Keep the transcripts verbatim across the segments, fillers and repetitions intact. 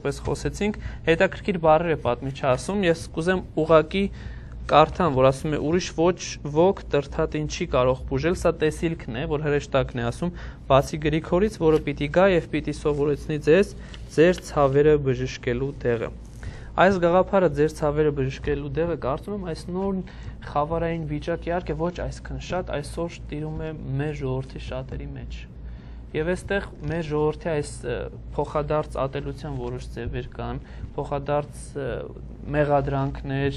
Պես խոսեցինք, հետաքրքիր բառեր է պատմիչը ասում, ես կուզեմ ուղղակի կարդամ, որ ասում է ուրիշ ոչ ոք տրթատին չի կարող բուժել, սա տեսիլքն է, որ հրեշտակն է ասում, բացի Գրիգորից, որը պիտի գա եւ պիտի սովորեցնի ձեզ ձեր ցավերը բժշկելու տեղը։ Այս գաղափարը ձեր ցավերը բժշկելու տեղը կարծում եմ այս նոր խավարային վիճակ իհարկե ոչ այսքան շատ այսօր տիրում է մեր ժողովրդի շատերի մեջ։ Եվ այստեղ մեր ժողովրդի այս փոխադարձ ատելության որոշ ձևեր կան, փոխադարձ մեղադրանքներ,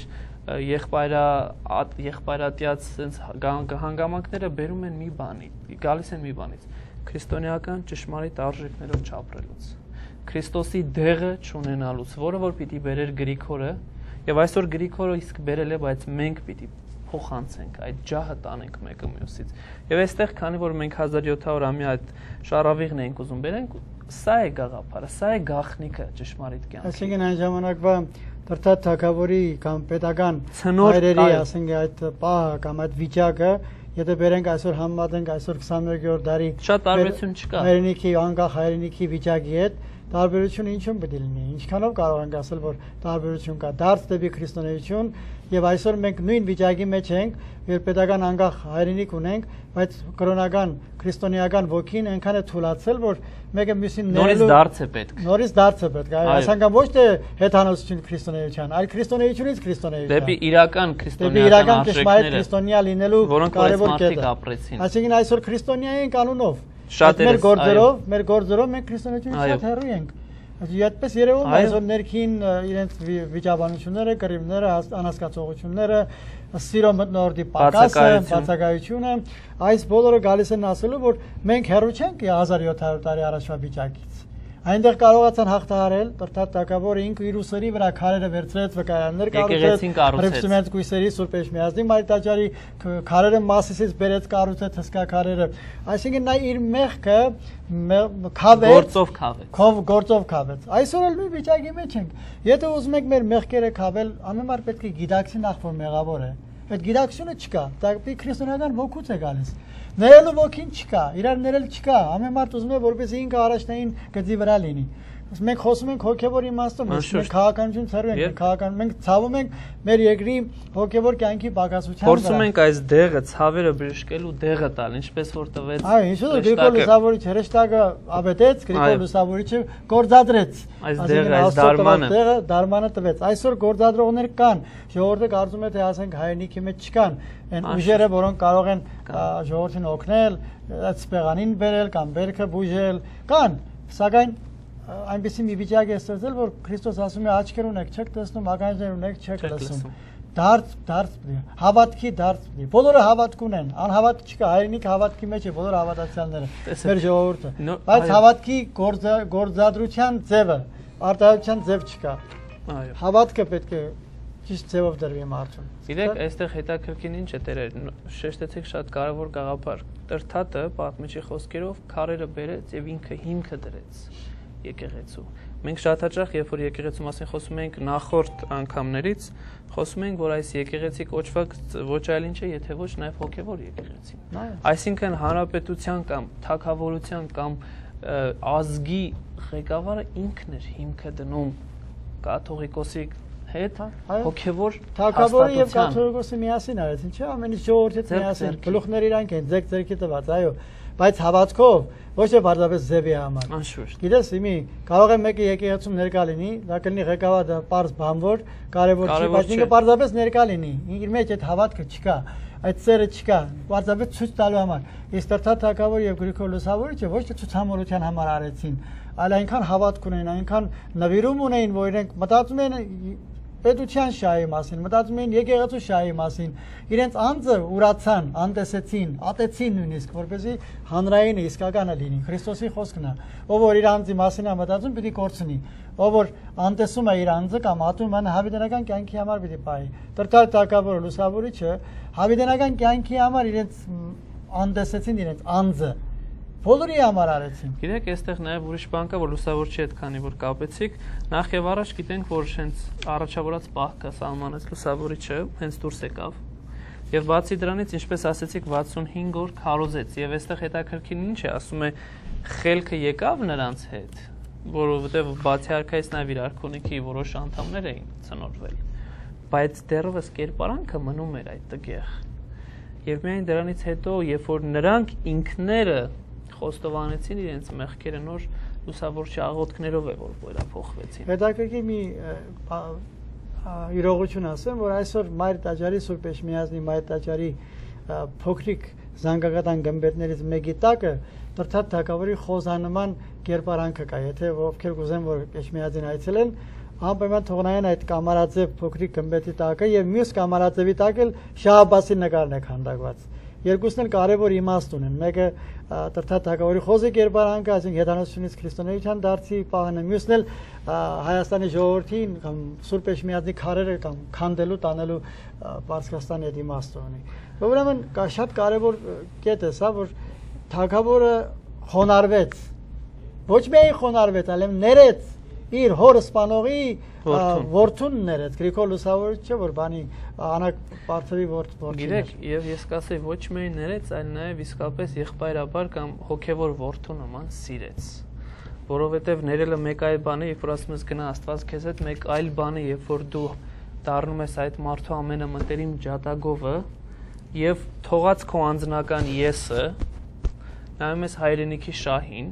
եղբայրատյաց հանգամանքները բերում են մի բանի, գալիս են մի բանից, քրիստոնեական ճշմարիտ արժեքներով չապրելուց, Քրիստոսի դեղը չունենալուց, որը որ պիտի բերեր Գրիգորը, եւ այսօր Գրիգորը իսկ բերել է, բայց մենք պիտի փոխանցենք, այդ ջահը տանենք մեկը մյուսից։ Եվ այստեղ, քանի որ մենք հազար յոթ հարյուր ամյա այդ շարավիղն ենք ուզում բերենք, սա է գաղափարը, սա է գաղտնիքը ճշմարիտ կյանքի։ Այսինքն այն ժամանակվա Տրթատ թագավորի կամ պետական հայրերի, ասենք այդ պահը կամ այդ վիճակը, եթե բերենք այսօր համեմատենք այսօր քսաներկերորդ դարի շատ տարբերություն չկա։ Հայրենիքի, անկախ հայրենիքի վիճակի հետ տարբերությունը ինչու՞ն պետք է լինի։ Ինչքանով կարող ենք ասել, որ տարբերություն կա։ Դարձ դեպի քրիստոնեություն եւ այսօր մենք նույն վիճակի մեջ ենք, երբ պետական անկախ հայրենիք ունենք, բայց կրոնական քրիստոնեական ոգին այնքան է թուլացել, որ մեկը մյուսին նորից դարձ է պետք։ Նորից դարձ է պետք։ Այս անգամ ոչ թե հեթանոսություն քրիստոնեության, այլ քրիստոնեությունից քրիստոնեություն։ Դեպի իրական քրիստոնեական իրական ճշմարիտ քրիստոնյա լինելու կարևոր կետը։ ապրեցին։ Այսինքն այսօր քրիստոնյա ենք անունով։ Շատերը մեր գործերով, մեր գործերով մենք քրիստոնեությունից շատ հեռու ենք։ Այդպես երևում է այսօր ներքին իրենց վիճաբանությունները, կռիվները, անհասկացողությունները, սիրո մթնորդի պակասը, բացակայությունը, այս բոլորը գալիս են ասելու, որ մենք հեռու չենք հազար յոթ հարյուր տարի առաջվա վիճակից։ Այնտեղ կարողացան հաղթահարել, Տրթատ թագավորը ինքը իր ուսերի վրա քարերը վերցրեց, վկայաններ կառուցեց, Հրեփսիմեծ կույսերի Սուրբ Էջմիածնի Մայրտաճարի քարերը Մասիսից բերեց կառուցեց հսկա քարերը։ Այսինքն նա իր մեղքը քավեց, գործով քավեց։ Գործով քավեց։ Այսօր էլ նույն վիճակի մեջ ենք։ Եթե ուզում եք մեր մեղքերը քավել, անմար պետք է գիտակցի նախ որ մեղավոր է։ Այդ գիտակցությունը չկա, դա քրիստոնեական ոգուց է գալիս։ Ներելու ոգին չկա, իրար ներել չկա, ամեն մարդ ուզում է որպեսզի ինքը առաջնային գծի վրա լինի։ Մենք խոսում ենք հոգևոր իմաստով, մենք քաղաքականություն ցարու ենք, քաղաքական մենք ցավում ենք մեր երկրի հոգևոր կյանքի պակասության վրա։ Փորձում ենք այս դեղը, ցավերը բժշկելու դեղը տալ, ինչպես որ տվեց։ Այո, ինչու՞ Գրիգոր Լուսավորիչը հրեշտակը ավետեց, Գրիգոր Լուսավորիչը գործադրեց։ Այս դեղը, այս դարմանը, դեղը դարմանը տվեց։ Այսօր գործադրողներ կան, ժողովուրդը կարծում է թե ասենք հայրենիքի մեջ չկան, այն ուժերը, որոնք կարող են ժողովրդին օգնել, այդ սպեղանին բերել կամ բերքը բուժել, կան, սակայն այնպեսի մի վիճակ է ստեղծել, որ Քրիստոս ասում է աչքեր ունեք, չեք տեսնում, ականջներ ունեք, չեք լսում։ Դարձ, դարձ, հավատքի դարձ, բոլորը հավատք ունեն, անհավատք չկա, հայրենիքը հավատքի մեջ է, բոլոր հավատացյալները, մեր ժողովուրդը, բայց հավատքի գործադրության ձևը, արտահայտության ձև չկա։ Հավատքը պետք է ճիշտ ձևով դրվի մարդուն։ Գիտեք, այստեղ հետաքրքիր ինչ է տերեր, շեշտեցիք շատ կարևոր գաղափար։ Տրթատը պատմիչի խոսքերով քարերը բերեց եւ ինքը հիմքը դրեց եկեղեցու։ Մենք շատ հաճախ, երբ որ եկեղեցու մասին խոսում ենք նախորդ անգամներից, խոսում ենք, որ այս եկեղեցի կոչված ոչ այլ ինչ է, եթե ոչ նաև հոգևոր եկեղեցին։ Այսինքն հանրապետության կամ թագավորության կամ ազգի ղեկավարը ինքն էր հիմքը դնում կաթողիկոսի հետ հոգևոր թագավորը եւ կաթողիկոսը միասին արեցին, չէ՞, ամեն ինչ ժողովրդից միասին, գլուխները իրանք են, ձեր ձերքի տված, այո, բայց հավատքով ոչ թե բարձրապես ձևի համար։ Անշուշտ։ Գիտես, իմի կարող է մեկը եկեղեցում ներկա լինի, դա կլինի ղեկավարը պարզ բանվոր, կարևոր չի, բայց ինքը բարձրապես ներկա լինի, իր մեջ այդ հավատքը չկա, այդ սերը չկա, բարձրապես ցույց տալու համար։ Իսկ Տրթատ թագավորը եւ Գրիգոր Լուսավորիչը ոչ թե ցուցամոլության համար արեցին, այլ այնքան հավատք ունեն, այնքան նվիրում ունեն, որ իրենք մտածում են պետության շահի մասին, մտածում էին եկեղեցու շահի մասին, իրենց անձը ուրացան, անտեսեցին, ատեցին նույնիսկ, որպեսզի հանրայինը իսկականը լինի, Քրիստոսի խոսքն է, ով որ իր անձի մասին է մտածում, պիտի կորցնի, ով որ անտեսում է իր անձը կամ ատում է, հավիտենական կյանքի համար պիտի պահի։ Տրթատ թագավորը Լուսավորիչը հավիտենական կյանքի համար իրենց անտեսեցին իրենց անձը, բոլորի համար արեցին։ Գիտեք, այստեղ նաև ուրիշ բան կա, որ Լուսավորչի հետ քանի որ կապեցիք, նախ եւ առաջ գիտենք, որ հենց առաջավորած պահքը սահմանեց Լուսավորիչը, հենց դուրս եկավ։ Եվ բացի դրանից, ինչպես ասեցիք, վաթսունհինգ օր քարոզեց, եւ այստեղ հետաքրքիր ինչ է, ասում է, խելքը եկավ նրանց հետ, որովհետև բացի արքայից նաև իր արքունիքի որոշ անդամներ էին ցնորվել, բայց դեռևս կերպարանքը մնում էր այդ տգեղ։ Եվ միայն դրանից հետո, երբ որ նրանք ինքները խոստովանեցին իրենց մեղքերը, նոր լուսավորչի աղոթքներով է որ վերափոխվեցին։ Հետաքրքիր մի իրողություն ասեմ, որ այսօր Մայր տաճարի Սուրբ Էջմիածնի Մայր տաճարի փոքրիկ զանգակատան գմբեթներից մեկի տակը Տրթատ թագավորի խոզանման կերպարանքը կա, եթե ովքեր կուզեն որ Էջմիածին այցելեն, անպայման թողնային այդ կամարաձև փոքրիկ գմբեթի տակը եւ մյուս կամարաձևի տակը Շահ Աբբասի նկարն է քանդակված։ Երկուսն էլ կարևոր իմաստ ունեն։ Մեկը Տրթատ թագավորի խոզի կերպարանքը, այսինքն հեթանոսությունից քրիստոնեության դարձի պահանը, մյուսն էլ Հայաստանի ժողովրդին կամ Սուրբ Էջմիածնի քարերը կամ քանդելու տանելու Պարսկաստանի այդ իմաստը ունի։ Ուրեմն կա շատ կարևոր կետ է սա, որ թագավորը խոնարհվեց, ոչ միայն խոնարհվեց, այլև ներեց իր հոր սպանողի որդուն ներեց, Գրիգոր Լուսավորիչը, որ բանի Անակ Պարթևի որդին։ Գիտեք, եւ ես կասեի ոչ միայն ներեց, այլ նաեւ իսկապես եղբայրաբար կամ հոգեվոր որդու նման սիրեց, որովհետեւ ներելը մեկ այլ բան է, երբ որ ասում ես գնա Աստված քեզ հետ, մեկ այլ բան է, երբ որ դու դառնում ես այդ մարդու ամենամտերիմ ջատագովը եւ թողած քո անձնական եսը նայում ես հայրենիքի շահին,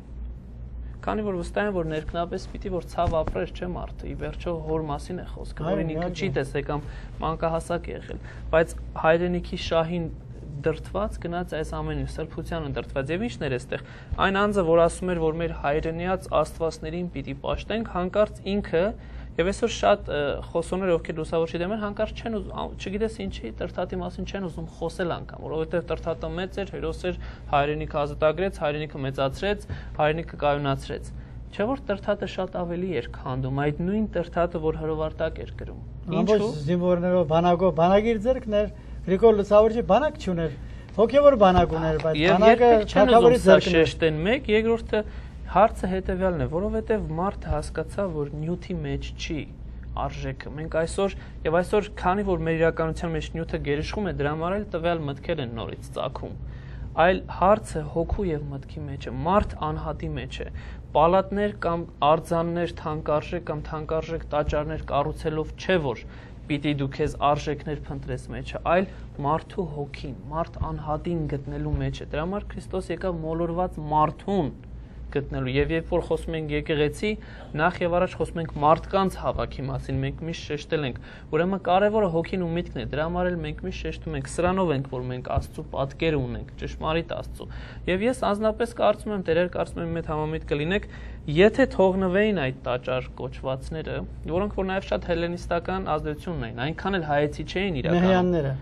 քանի որ վստահ եմ որ ներքնապես պիտի որ ցավ ապրեր չէ մարդը, ի վերջո հոր մասին է խոսքը, որին ինքը չի տեսել կամ մանկահասակ է եղել, բայց հայրենիքի շահին դրթված գնաց այս ամենը սրբությանը դրթված եւ ինչն էր այստեղ այն անձը որ ասում էր որ մեր հայրենիած աստվածներին պիտի պաշտենք հանկարծ ինքը եւ այսօր շատ խոսողներ ովքեր լուսավորչի դեմ են հանկարծ չեն ուզում չգիտես ինչի Տրթատի մասին չեն ուզում խոսել անգամ որովհետեւ Տրթատը մեծ էր հերոս էր հայրենիքը ազատագրեց հայրենիքը մեծացրեց հայրենիքը կայունացրեց չէ որ Տրթատը շատ ավելի էր քանդում այդ նույն Տրթատը որ հրովարտակ էր գրում ինչու զինվորներով բանակով բանագիր ձեռքներ Գրիգոր Լուսավորիչը բանակ չուներ հոգեվոր բանակ ուներ բայց բանակը թագավորի ձեռքն շեշտեն մեկ երկրորդը հարցը հետեւյալն է որովհետեւ մարդը հասկացավ որ նյութի մեջ չի արժեքը մենք այսօր եւ այսօր քանի որ մեր իրականության մեջ նյութը գերիշխում է դրա համար էլ տվյալ մտքեր են նորից ծագում այլ հարցը հոգու եւ մտքի մեջ է մարդ անհատի մեջ է պալատներ կամ արձաններ թանկարժեք կամ թանկարժեք տաճարներ կառուցելով չէ որ պիտի դու քեզ արժեքներ փնտրես մեջը, այլ մարդու հոգին, մարդ անհատին գտնելու մեջ է։ Դրա համար Քրիստոս եկավ մոլորված մարդուն գտնելու եւ երբ որ խոսում ենք եկեղեցի, նախ եւ առաջ խոսում ենք մարդկանց հավաքի մասին, մենք միշտ շեշտել ենք, ուրեմն կարեւորը հոգին ու միտքն է, դրա համար էլ մենք միշտ շեշտում ենք, սրանով ենք, որ մենք Աստծո պատկերը ունենք, ճշմարիտ Աստծո։ Եվ ես անձնապես կարծում եմ, դերեր կարծում եմ, մեծ համամիտ կլինեք, եթե թողնվեին այդ տաճար կոչվածները, որոնք որ նաեւ շատ հելենիստական ազդեցություն ունեն, այնքան էլ հայեցի չէին իրականում։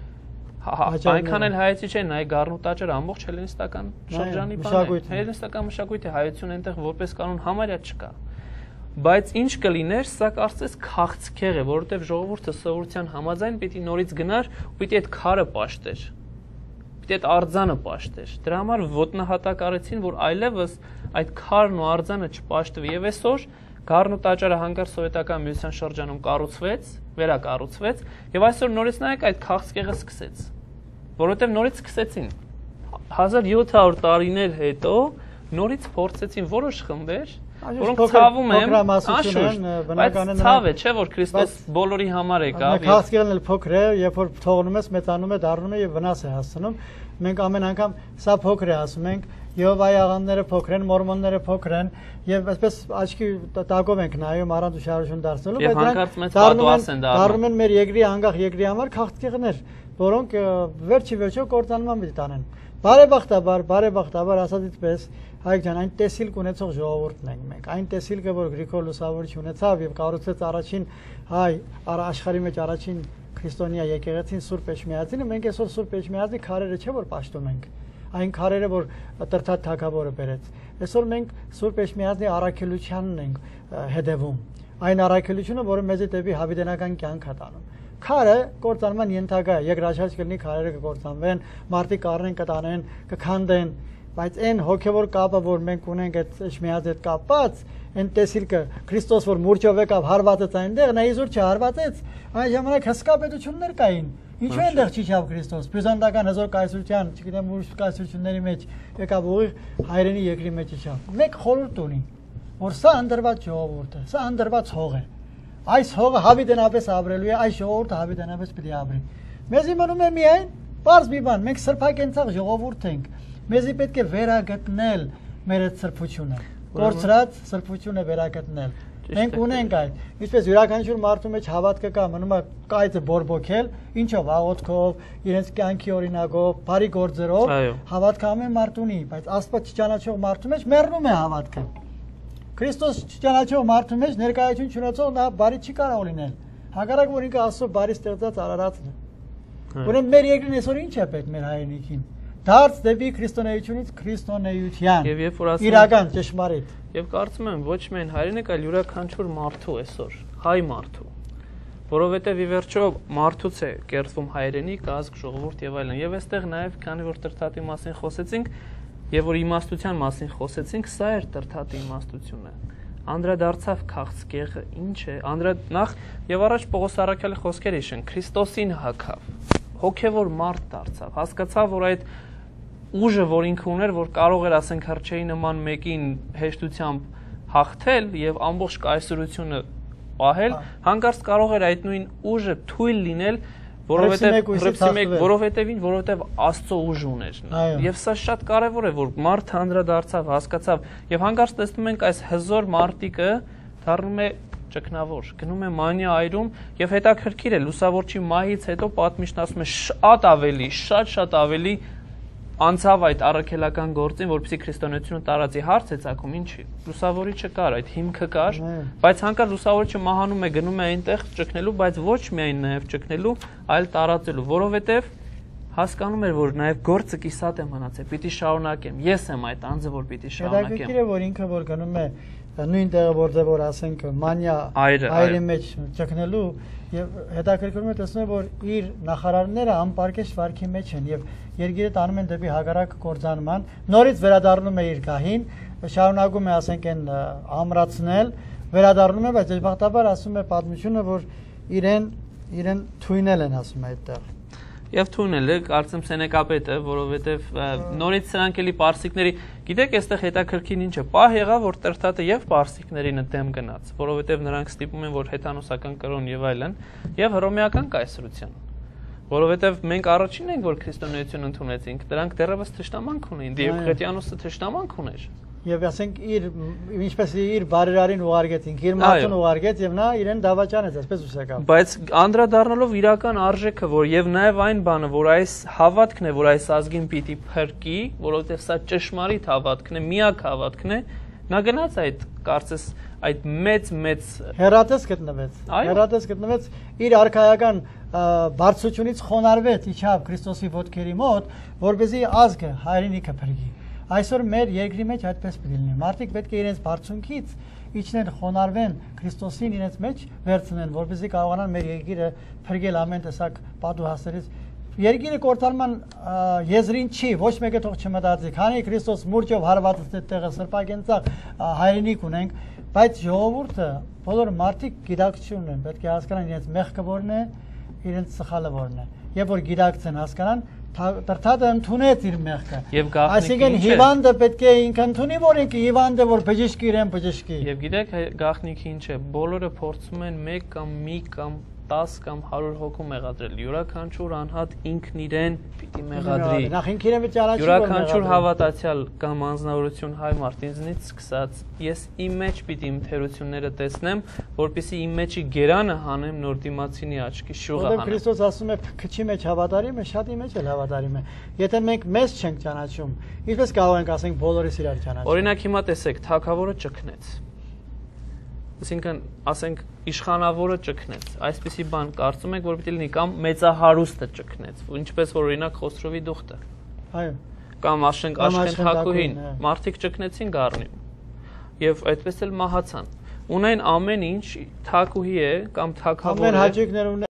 Այնքան էլ հայեցի չէ, նայ Գառնու տաճարը ամբողջ հելենիստական շրջանի բան է։ Հելենիստական մշակույթ է, հայություն այնտեղ որպես կանոն համարյա չկա։ Բայց ինչ կլիներ, սա կարծես քաղցկեղ է, որովհետև ժողովուրդը սովորության համաձայն պիտի նորից գնար ու պիտի այդ քարը պաշտեր։ Պիտի այդ արձանը պաշտեր։ Դրա համար ոտնահատակ արեցին, որ այլևս այդ քարն ու արձանը չպաշտվի եւ այսօր Գառնու տաճարը հանկարծ սովետական միության շրջանում կառուցվեց, վերակառուցվեց եւ այսօր նորից նայեք այդ քաղցկեղը սկսեց, որովհետեւ նորից սկսեցին հազար յոթ հարյուր տարիներ հետո նորից փորձեցին որոշ խմբեր, որոնք ցավում են, անշուշտ, բայց ցավ է, չէ՞ որ Քրիստոս բոլորի համար եկավ։ Քաղցկեղն էլ փոքր է, երբ որ թողնում ես, մեծանում է, դառնում է եւ վնաս է հասցնում։ Մենք ամեն անգամ սա փոքր է ասում ենք, Եհովայի աղանդները փոքր են, մորմոնները փոքր են եւ այսպես աչքի տակով ենք նայում առանց ուշադրություն դարձնելու, բայց դրանք դառնում են մեր երկրի անկախ երկրի համար քաղցկեղներ, որոնք վերջի վերջո կործանման պիտի տանեն։ Բարեբախտաբար, բարեբախտաբար ասածից պես Հայկ ջան, այն տեսիլք ունեցող ժողովուրդն ենք մենք։ Այն տեսիլքը, որ Գրիգոր Լուսավորիչը ունեցավ եւ կառուցեց առաջին հայ աշխարհի մեջ առաջին քրիստոնյա եկեղեցին Սուրբ Էջմիածինը, մենք այսօր Սուրբ Էջմիածնի քարերը չէ որ պաշտում ենք։ Այն քարերը, որ Տրթատ թագավորը բերեց։ Այսօր մենք Սուրբ Էջմիածնի առաքելությանն ենք հետևում։ Այն առաքելությունը, որը մեզ դեպի հավիտենական կյանք է տանում։ Քարը կործանման ենթակա է, երկրաշարժ կլինի, քարերը կկործանվեն, մարդիկ կառնեն, կտանեն, կքանդեն, բայց այն հոգևոր կապը, որ մենք ունենք այդ Էջմիածնի հետ կապված, այն տեսիլքը Քրիստոս որ մուրճով եկավ հարվածեց այնտեղ, նա իզուր չհարվածեց, այն ժամանակ հսկա պետություններ կային։ Ինչու այնտեղ չիջավ Քրիստոս։ Բյուզանդական հզոր կայսրության, չգիտեմ ուրիշ կայսրությունների մեջ եկավ ուղիղ հայրենի երկրի մեջ իջավ։ Մեկ խորհուրդ ունի, որ սա անդրված ժողովուրդ է, սա անդրված հող է։ Այս հողը հավիտենապես ապրելու է, այս ժողովուրդը հավիտենապես պիտի ապրի։ Մեզի մնում է միայն պարզ մի բան, մենք սրբակենցաղ ժողովուրդ ենք, մեզի պետք է վերագտնել մեր այդ սրբությունը, կորցրած սրբությունը վերագտնել։ Մենք ունենք այդ, ինչպես յուրաքանչյուր մարդու մեջ հավատքը կա, մնում է կայծը բորբոքել, ինչով, աղոթքով, իրենց կյանքի օրինակով, բարի գործերով, հավատքը ամեն մարդ ունի, բայց Աստված չճանաչող մարդու մեջ մեռնում է հավատքը։ Քրիստոս չճանաչող մարդու մեջ ներկայություն չունեցող նա բարի չի կարող լինել։ Հակառակ որ ինքը Աստծո բարի ստեղծած արարածն է։ Ուրեմն մեր երկրին այսօր ինչ է պետք մեր հայրենիքին։ Դարձ դեպի քրիստոնեությունից քրիստոնեության։ Եվ երբ որ ասում իրական ճշմարիտ։ Եվ կարծում եմ ոչ միայն հայրենիք, այլ յուրաքանչյուր մարդու այսօր, հայ մարդու, որովհետև ի վերջո մարդուց է կերտվում հայրենիք, ազգ, ժողովուրդ եւ այլն։ Եվ այստեղ նաեւ քանի որ տրթատի մասին խոսեցինք, եւ որ իմաստության մասին խոսեցինք, սա էր տրթատի իմաստությունը։ Անդրադարձավ քաղցկեղը, ինչ է, անդրա նախ եւ առաջ Պողոս առաքյալի խոսքերը իշեն, Քրիստոսին հագավ, հոգեվոր մարդ դարձավ, հասկացավ, որ այդ ուժը, որ ինքը ուներ, որ կարող էր, ասենք, հրճեի նման մեկին հեշտությամբ հաղթել եւ ամբողջ կայսրությունը պահել, հանկարծ կարող էր այդ նույն ուժը թույլ լինել, որովհետեւ որովհետեւ որովհետեւ Աստծո ուժ ուներ նա։ Եվ սա շատ կարեւոր է, որ մարդը անդրադարձավ, հասկացավ եւ հանկարծ տեսնում ենք այս հզոր մարտիկը դառնում է ճգնավոր, գնում է մանյա այրում եւ հետաքրքիր է լուսավորչի մահից հետո պատմիչն ասում է շատ ավելի, շատ-շատ ավելի անցավ այդ առաքելական գործին, որպեսզի քրիստոնեությունը տարածի, հարց է ցակում, ինչի։ Լուսավորիչը կար, այդ հիմքը կար, բայց հանկարծ լուսավորիչը մահանում է, գնում է այնտեղ ճգնելու, բայց ոչ միայն նաև ճգնելու, այլ տարածելու, որովհետև հասկանում էր, որ նաև գործը կիսատ է մնացել, պիտի շարունակեմ, ես եմ այդ անձը, որ պիտի շարունակեմ։ Հետաքրքիր է, որ ինքը որ գնում է նույն տեղը, որտեղ որ ասենք մանյա այրի մեջ ճգնելու եւ հետաքրքրում է տեսնում որ իր նախարարները անպարկեշտ վարքի մեջ են եւ երկիրը տանում են դեպի հագարակ կործանման, նորից վերադառնում է իր գահին, շարունակում է ասենք այն ամրացնել, վերադառնում է, բայց դժբախտաբար ասում է պատմությունը, որ իրեն իրեն թույնել են ասում այդտեղ։ Եվ թույնել է, կարծեմ Սենեկապետը, որովհետև նորից սրանք էլի պարսիկների, գիտեք, այստեղ հետաքրքիր ինչ է, պահ եղավ, որ Տրթատը եւ պարսիկներին դեմ գնաց, որովհետև նրանք ստիպում են, որ հեթանոսական կրոն եւ այլն, եւ հռոմեական կայսրություն, որովհետև մենք առաջինն ենք, որ քրիստոնեություն ընդունեցինք, դրանք դեռևս թշնամանք ունեին, Դիոկլետիանոսը թշնամանք ուներ։ Եվ ասենք իր ինչպես իր բարերարին ուղարկեցին, իր մարդուն ուղարկեց եւ նա իրեն դավաճանեց, այսպես ուսակավ։ Բայց անդրադառնալով իրական արժեքը, որ եւ նաեւ այն բանը, որ այս հավատքն է, որ այս ազգին պիտի փրկի, որովհետեւ սա ճշմարիտ հավատքն է, միակ հավատքն է, նա գնաց այդ կարծես այդ մեծ մեծ հերատես գտնվեց։ Հերատես գտնվեց իր արքայական բարձրությունից խոնարհվեց, իջավ Քրիստոսի ոտքերի մոտ, որպեսզի ազգը հայրենիքը փրկի։ Այսօր մեր երկրի մեջ այդպես պետք է լինի։ Մարդիկ պետք է իրենց բարձունքից իջնեն, խոնարհվեն, Քրիստոսին իրենց մեջ վերցնեն, որպեսզի կարողանան մեր երկիրը փրկել ամեն տեսակ պատուհասներից։ Երկիրը կորցալման եզրին չի, ոչ մեկը թող չմտածի, քանի Քրիստոս մուրճով հարվածեց այդտեղը սրբակենցաղ հայրենիք ունենք, բայց ժողովուրդը, բոլոր մարդիկ գիտակցություն ունեն, պետք է հասկանան իրենց մեղքը որն է, իրենց սխալը որն է։ Երբ որ գիտակցեն, հասկանան, Տրթատը ընդունեց իր մեղքը։ Այսինքն հիվանդը պետք է ինքը ընդունի, որ ինքը հիվանդը որ բժշկի իրեն բժշկի։ Եվ գիտեք գաղտնիքը ինչ է, բոլորը փորձում են մեկ կամ մի կամ տաս կամ հարյուր հոգու մեղադրել։ Յուրաքանչյուր անհատ ինքն իրեն պիտի մեղադրի։ Նախ ինքն իրեն ճանաչի։ Յուրաքանչյուր հավատացյալ կամ անձնավորություն հայ մարդ ինձնից սկսած ես իմ մեջ պիտի իմ թերությունները տեսնեմ, որպեսզի իմ մեջի գերանը հանեմ, նոր դիմացինի աչքի շուղը հանեմ։ Քրիստոս ասում է քչի մեջ հավատարիմ է, շատի մեջ էլ հավատարիմ է։ Եթե մենք մեզ չենք ճանաչում, ինչպես կարող ենք ասենք բոլորս իրար ճանաչել։ Օրինակ հիմա տեսեք, թագավորը ճգնեց։ Այսինքն, ասենք, իշխանավորը ճգնեց։ Այսպիսի բան կարծում եք, որ պիտի լինի կամ մեծահարուստը ճգնեց, ինչպես որ օրինակ Խոսրովի դուխտը։ Այո։ Կամ Աշխեն Աշխեն Թակուհին, մարդիկ ճգնեցին գառնիում։ Եվ այդպես էլ մահացան։ Ունեն ամեն ինչ, Թակուհի է կամ թագավոր է։ Ամեն հաճույքներ ունեն։